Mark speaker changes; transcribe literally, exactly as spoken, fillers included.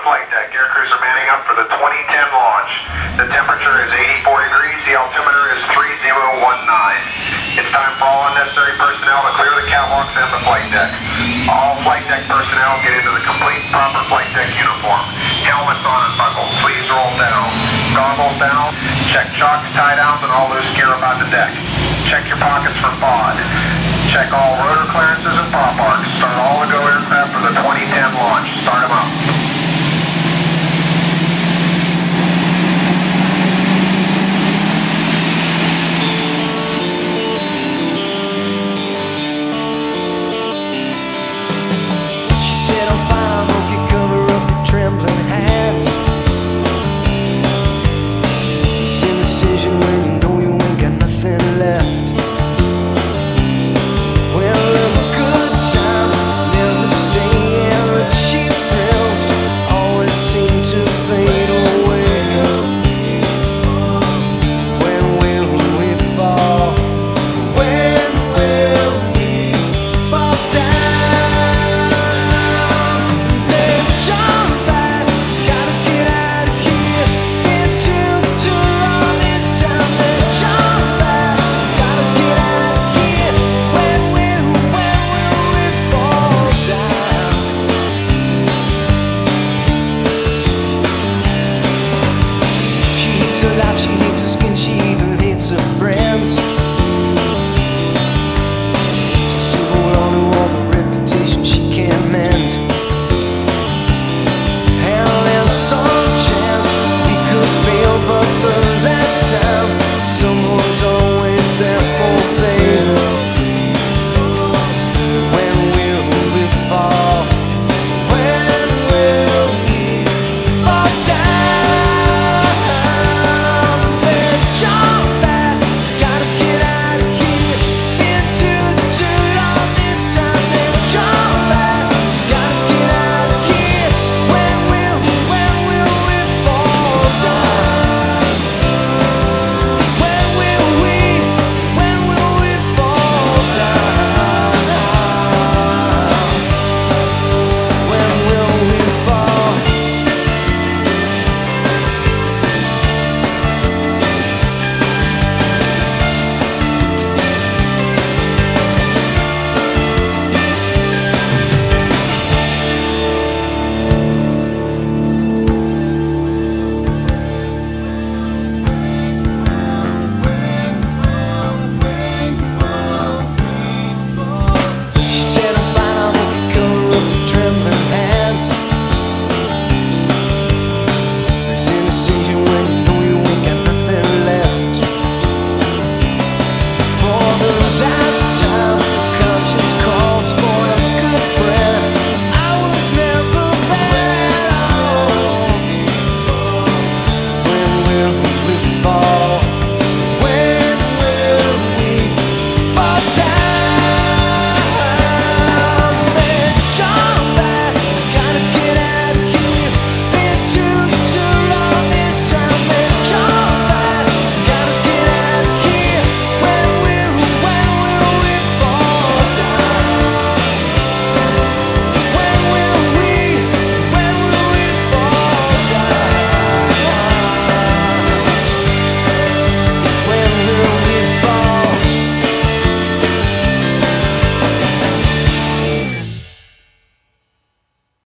Speaker 1: flight deck. Air crews are manning up for the twenty ten launch. The temperature is eighty-four degrees. The altimeter is three zero one nine. It's time for all unnecessary personnel to clear the catwalks and the flight deck. All flight deck personnel get into the complete proper flight deck uniform. Helmets on and buckled. Sleeves rolled down. Goggles down. Check chocks, tie downs, and all loose gear about the deck. Check your pockets for F O D. Check all rotor clearances and prop arcs. Start all the go aircraft for the twenty ten launch. Start